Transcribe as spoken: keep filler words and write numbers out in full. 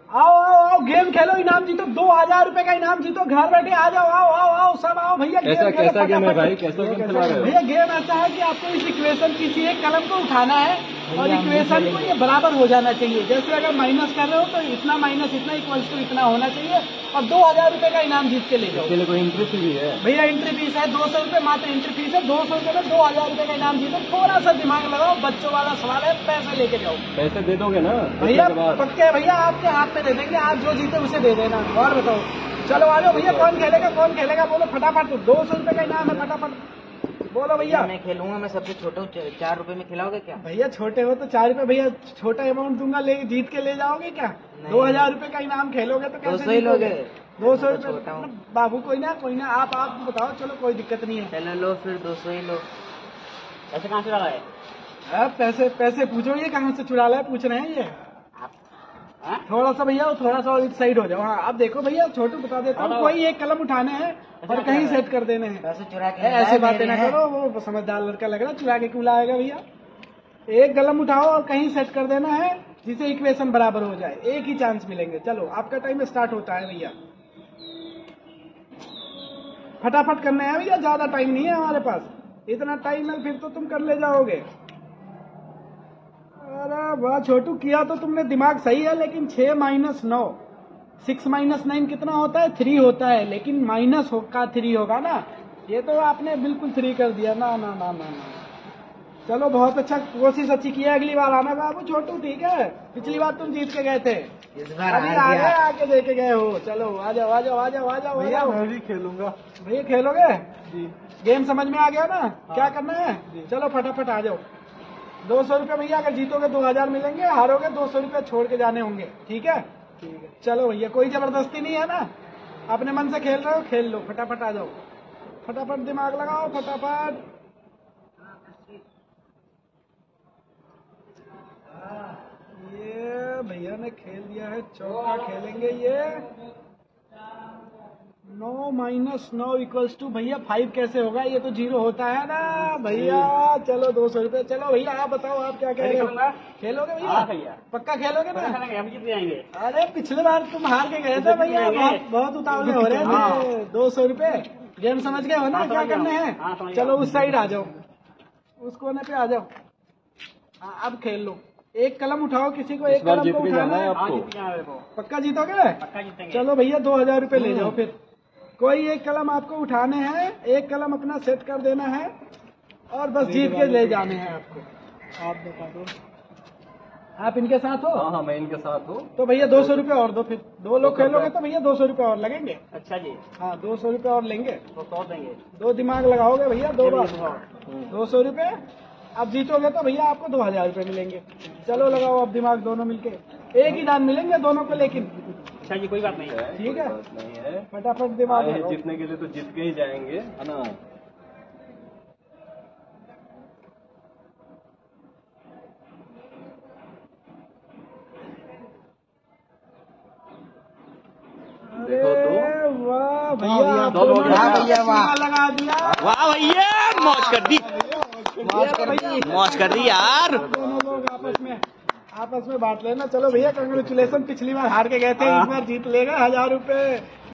आओ आओ आओ गेम खेलो, इनाम जीतो, दो हजार रुपए का इनाम जीतो, घर बैठे आ जाओ, आओ आओ आओ सब आओ भैया। ऐसा कैसा गेम है भाई, कैसा गेम खिला रहे हो भैया? गेम ऐसा है कि आपको इस इक्वेशन किसी एक कलम को उठाना है और इक्वेशन को ये बराबर हो जाना चाहिए। जैसे अगर माइनस कर रहे हो तो इतना माइनस इतना इक्वल्स टू इतना होना चाहिए और दो हजार रुपए का इनाम जीत के ले जाओ। इसके लिए कोई एंट्री फी भी है? भैया एंट्री फीस है दो सौ रुपए, मात्र एंट्री फीस है दो सौ रुपए में दो हजार रुपए का इनाम जीतो। थोड़ा सा दिमाग लगाओ, बच्चों वाला सवाल है, पैसे लेके जाओ। पैसे दे दोगे ना भैया? पक्के भैया, आपके हाथ पे दे देंगे, आप जो जीते उसे दे देना। और बताओ, चलो आ जाओ भैया, कौन खेलेगा कौन खेलेगा बोलो फटाफट। दो सौ रुपए का इनाम है, फटाफट बोलो भैया। मैं खेलूंगा, मैं सबसे छोटा हूँ, चार रुपए में खिलाओगे क्या? भैया छोटे हो तो चार रुपए, भैया छोटा अमाउंट दूंगा, ले जीत के ले जाओगे क्या? दो हजार रुपए का इनाम खेलोगे तो कैसे? दो सौ ही लोगे? दो सौ रुपए बाबू, कोई ना कोई ना, आप आप बताओ, चलो कोई दिक्कत नहीं है। चलो लो फिर दो सौ ही लो। ऐसे कहाँ से लगा है? आप पैसे पैसे पूछो, ये कहाँ से चुरा लाए पूछ रहे हैं ये? हाँ? थोड़ा सा भैया, थोड़ा सा इस साइड हो जाओ। हाँ अब देखो भैया, छोटू बता देता हूँ, कोई एक कलम उठाने हैं और कहीं सेट कर देने हैं। पैसे चुरा के ऐसी बातें ना करो, वो समझदार लड़का लग रहा है, चुरा के क्यों लाएगा भैया? एक कलम उठाओ और कहीं सेट कर देना है जिसे इक्वेशन बराबर हो जाए, एक ही चांस मिलेंगे। चलो आपका टाइम स्टार्ट होता है भैया, फटाफट करना है भैया, ज्यादा टाइम नहीं है हमारे पास। इतना टाइम है फिर तो तुम कर ले जाओगे। अरे वाह छोटू, किया तो तुमने, दिमाग सही है, लेकिन छह माइनस नौ, सिक्स माइनस नाइन कितना होता है? थ्री होता है, लेकिन माइनस का थ्री होगा ना। ये तो आपने बिल्कुल थ्री कर दिया ना ना ना ना ना। चलो बहुत अच्छा, कोशिश अच्छी की है, अगली बार आना बाबू छोटू, ठीक है? पिछली बार तुम जीत के गए थे, इस बार अभी आगे आके देके गए हो। चलो आ जाओ आ जाओ आ जाओ आ जाओ भैया मैं भी खेलूंगा। भैया खेलोगे जी? गेम समझ में आ गया ना? क्या करना है? चलो फटाफट आ जाओ। दो सौ रुपये भैया, अगर जीतोगे दो हजार मिलेंगे, हारोगे दो सौ रुपये छोड़ के जाने होंगे, ठीक है? ठीक है चलो भैया, कोई जबरदस्ती नहीं है ना, अपने मन से खेल रहे हो खेल लो, फटाफट आ जाओ, फटाफट दिमाग लगाओ, फटाफट। ये भैया ने खेल दिया है, चौका खेलेंगे ये। नौ माइनस नौ इक्वल्स टू भैया फाइव कैसे होगा? ये तो जीरो होता है ना भैया। चलो दो सौ रुपये। चलो भैया आप बताओ, आप क्या कह रहे हो? खेलोगे भैया? पक्का खेलोगे ना? हम जीत जाएंगे। अरे पिछले बार तुम हार के गए थे भैया, बहुत बहुत उतावले हो रहे थे। दो सौ रुपये गेम समझ गए हो ना क्या करने हैं? चलो उस साइड आ जाओ, उस कोने पे आ जाओ। हाँ अब खेल लो, एक कलम उठाओ, किसी को एक कलम को उठाना है आपको। पक्का जीतोगे? पक्का जीतेंगे। चलो भैया दो हजार रुपये ले जाओ फिर। कोई एक कलम आपको उठाने हैं, एक कलम अपना सेट कर देना है और बस जीत के ले जाने हैं आपको। आप बता दो, आप इनके साथ हो? हाँ हाँ मैं इनके साथ हूँ। तो भैया दो सौ रुपये और दो, फिर दो लोग खेलोगे तो भैया दो सौ रुपये और लगेंगे। अच्छा जी, हाँ दो सौ रुपये और लेंगे, तो सौ देंगे। दो दिमाग लगाओगे भैया, दो बार दो सौ रुपये। अब जीतोगे तो भैया आपको दो हजार रुपये मिलेंगे। चलो लगाओ अब दिमाग, दोनों मिलके एक ही दान मिलेंगे दोनों को, लेकिन अच्छा जी कोई बात नहीं है, ठीक है? नहीं है, फटाफट दिमाग लगाओ। जीतने के लिए तो जीत के ही जाएंगे, है ना? देखो तो, वाह भैया, दो लोग वाह भैया, वाह लगा दिया, वाह भैया, मौज कर दी, मौज कर दी, मौज कर दी यार। दोनों लोग आपस में आपस में बांट लेना। चलो भैया कंग्रेचुलेसन, पिछली बार हार के गए थे, इस बार जीत लेगा हजार रुपए।